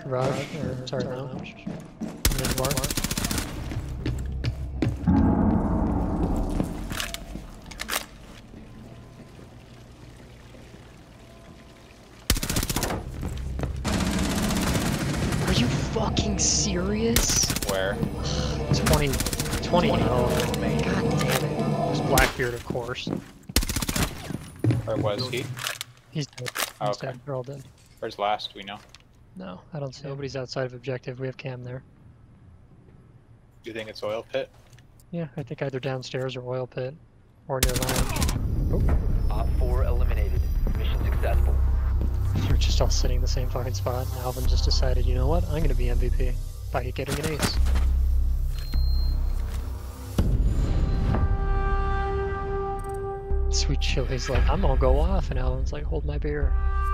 Garage, or sorry, lounge. And then bar. Are you fucking serious? Where? 20. Oh, remain. god damn it. It was Blackbeard, of course. Where was he? He's dead. Oh, He's okay. dead. They're all dead. Where's last? We know. No, I don't see. Nobody's outside of objective. We have cam there. Do you think it's oil pit? Yeah, I think either downstairs or oil pit. Or near lounge. Op 4 eliminated. Mission successful. You're just all sitting in the same fucking spot, and Alvin just decided, you know what, I'm gonna be MVP by getting an ace. Sweet Chili's like, I'm gonna go off, and Alvin's like, hold my beer.